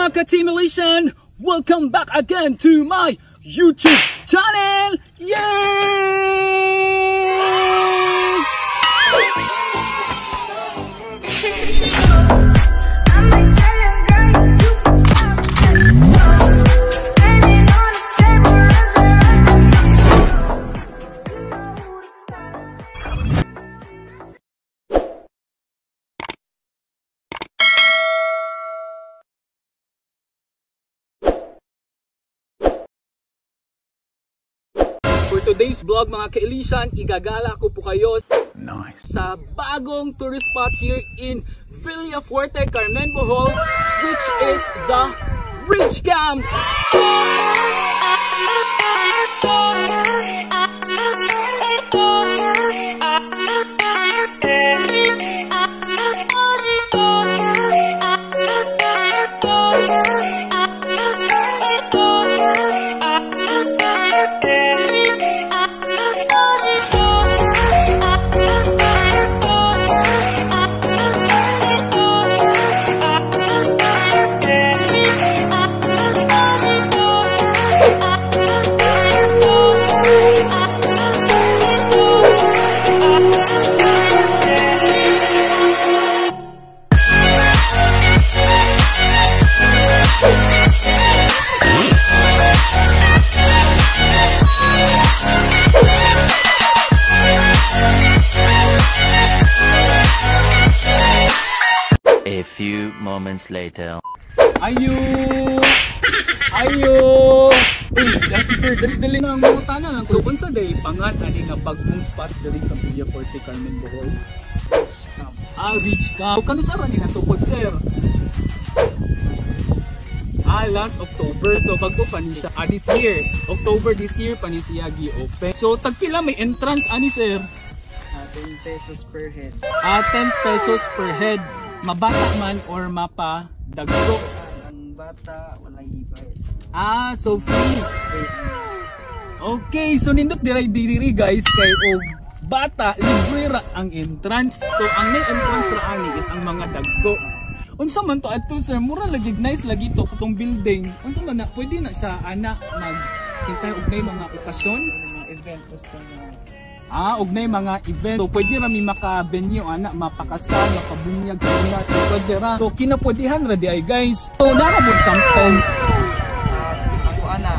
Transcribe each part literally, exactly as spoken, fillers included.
mga ka-Team Elysian! Welcome back again to my YouTube channel! Yay! For today's vlog mga ka-Elysian, igagala ko po kayo nice. sa bagong tourist spot here in Villafuerte, Carmen Bohol, which is the Ridge Camp. A few moments later. Ayo! Ayo! Uy, last sir, dali-dali na ang mga tanan. So, kung sa day, pangat, ani nga bagong spot dali sa Villafuerte, Carmen Bohol. Ah, Ridge Camp. Kano sa rani na tupod, sir? Ah, last October. So, bago pa ni siya. Ah, this year. October this year pa ni siya gi-open. So, tagpila may entrance, ani, sir? Uh, ten pesos per head. Ah, ten pesos per head. Mabata man or mapa dagko? Ang bata, wala ibayad. Ah, so free. Okay, so nindot diray diri guys kay og bata libre ra ang entrance. So ang may entrance ra ani is ang mga dagko. Unsa man to adto sir, mura lagi nice lagi to katong building. Unsa man na pwede na siya ana mag hintay og nay mga okasyon, Mga event basta na Ah, og nay mga event. So pwede ra mi maka-venue ana, mapakasal, makabunyag sa so pwede ra. So kinapwedihan ra di ay guys. So nara mo campaign. ako ana.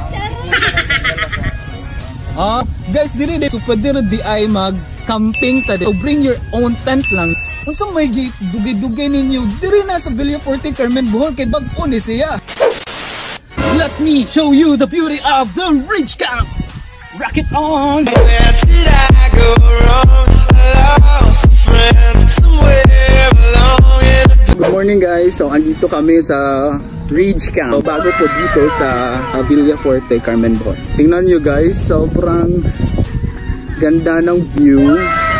Ah, guys, diri di so pwede ra di ay mag-camping ta. So bring your own tent lang. Unsa may dugay-dugay ninyo diri na sa Villafuerte, Carmen Bohol kay bag-o ni siya. Let me show you the beauty of the Ridge Camp. Rock it on! Where did I go wrong? I lost a friend somewhere along in the... Good morning guys! So andito kami sa Ridge Camp. So, bago po dito sa uh, Villafuerte, Carmen Bohol. Tingnan nyo guys, sobrang ganda ng view.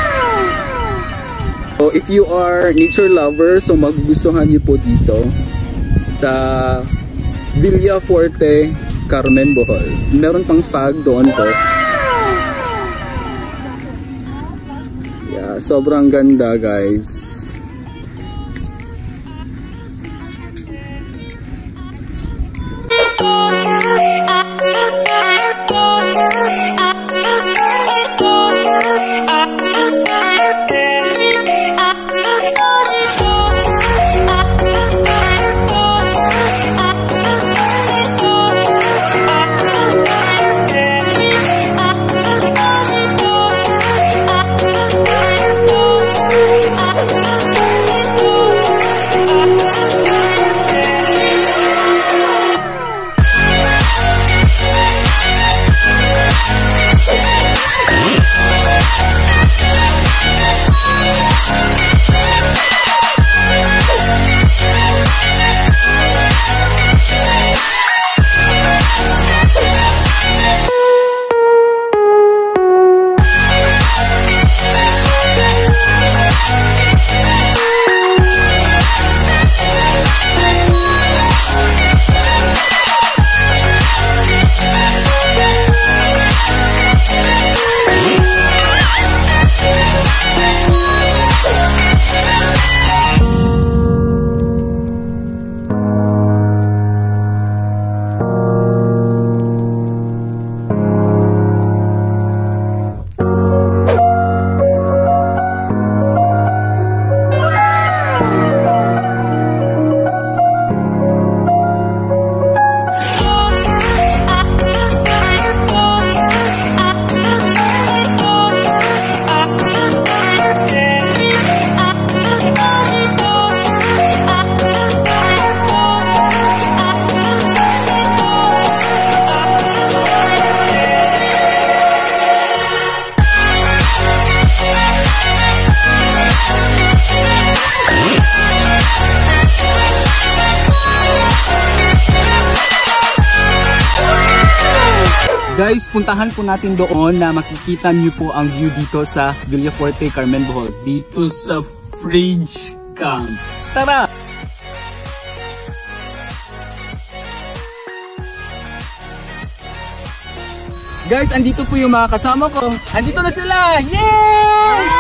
So if you are nature lover, so magugustuhan nyo po dito sa Villafuerte, Carmen Bohol. Meron pang fog doon po. Yeah, sobrang ganda guys. We'll be right back. Guys, puntahan po natin doon na makikita niyo po ang view dito sa Villaforte, Carmen Bohol. Dito sa Fridge Camp. Tara! Guys, andito po yung mga kasama ko. Andito na sila! Yay!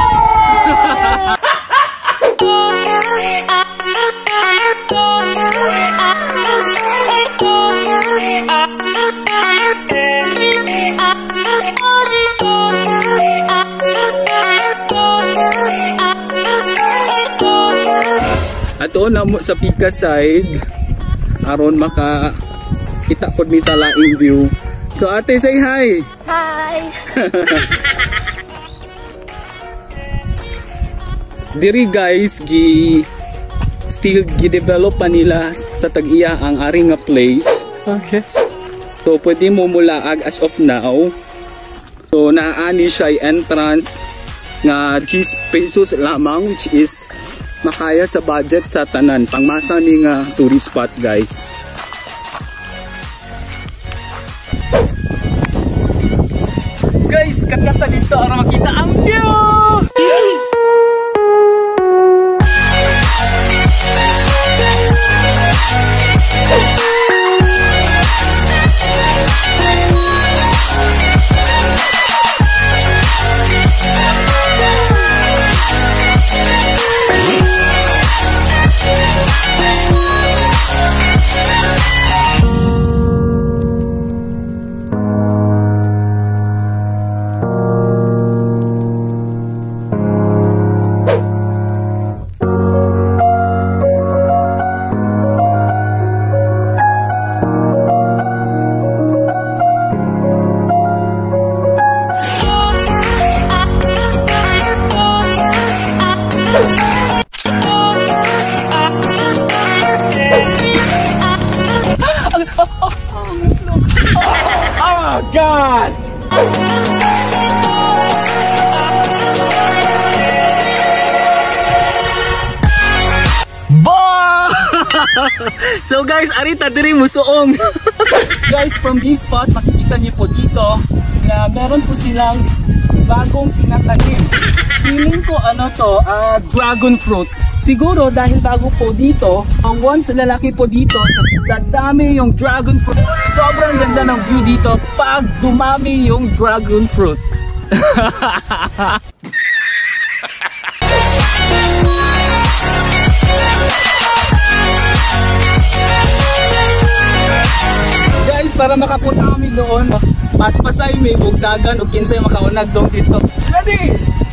Ato na mo sa Pika side aron maka kita pod mi sa laing view. So ate, say hi. Hi. Diri guys, gi still gi-develop pa nila sa tag-iya ang ari nga place. Okay. So pwede mo mulaag as of now. So naani siya entrance nga ten pesos lamang, which is makaya sa budget sa tanan pangmasa ni nga tourist spot guys. Guys, kakata dito para makita ang view. Oh God! Bah! So guys, arita diri musuong. Guys, from this spot makikita niyo po dito na meron po silang bagong tinatanim. Feeling ko ano to, uh, dragon fruit. Siguro dahil bago po dito, ang once lalaki po dito, so dadami yung dragon fruit. Sobrang ganda ng view dito pag dumami yung dragon fruit. Guys, para makapunta kami doon, mas pasay may bugdagan o kinsay makaunag doon dito. Ready?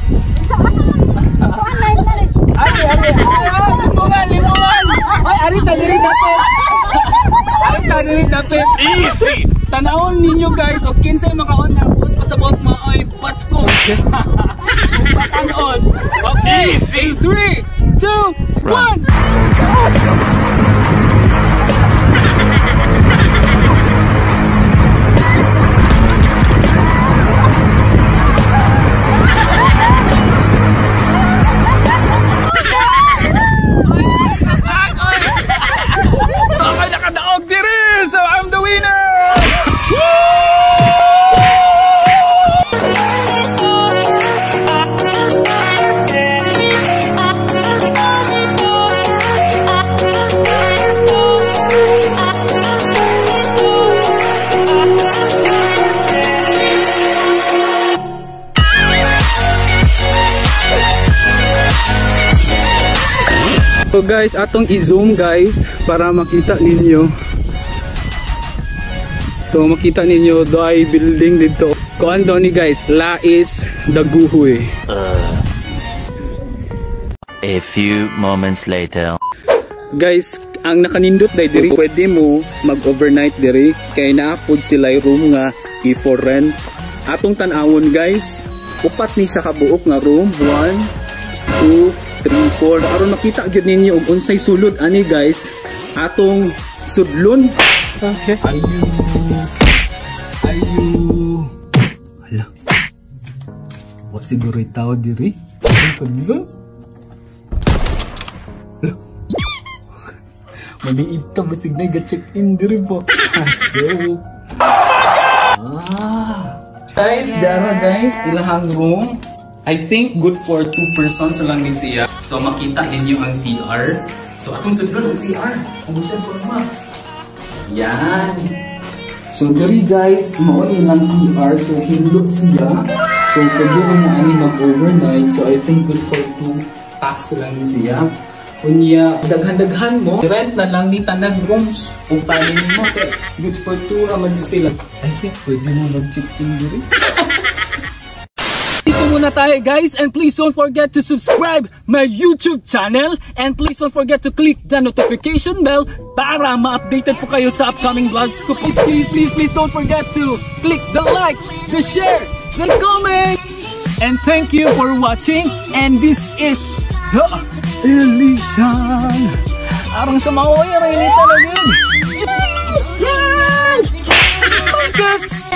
Ari, ari, ari, limungan, limungan. Ay, ari, tadiri dapit. Ari, tadiri dapit. Easy! Tanawon ninyo guys, o kinsay makaunag doon pasabot mo ay Pasko. Patanon. Okay, Easy! in three, two, one. So guys, atong i-zoom guys para makita ninyo. So makita ninyo doay building dito. Kuan daw ni guys, Lais Daguhoy. A few moments later. Guys, ang nakanindot day diri, pwede mo mag-overnight diri kay naapod sila room nga i-for rent. Atong tan-awon guys, upat ni sa kabuok nga room, one, two, three, four. Aron makita gyud ninyo og unsay sulod ani guys. Atong sudlon. Okay. Ayu. Ayu. Hala. Wa siguro itaw diri. Ang sudlon. Maliit ka, masig na ga-check in diri po. Joke. Ah. Guys, dara guys, ilahang room. I think good for two persons lang din siya. So makita ninyo ang C R. So atong sudlon ang C R. Ang gusto ko ma. Yan. So diri guys, mao ni lang C R. So hindot siya. So pwede mo ani mag-overnight. So I think good for two packs lang din siya. Kunya, daghan-daghan mo, rent na lang ni tanang rooms kung family mo. Kaya good for two raman din sila. I think pwede mo mag-chip-in diri. Dito muna tayo guys, and please don't forget to subscribe my YouTube channel, and please don't forget to click the notification bell para ma-updated po kayo sa upcoming vlogs ko. Please, please, please, please don't forget to click the like, the share, the comment, and thank you for watching. And this is the Elysian. Arang sa mga wire, ang inita na yun. Elysian!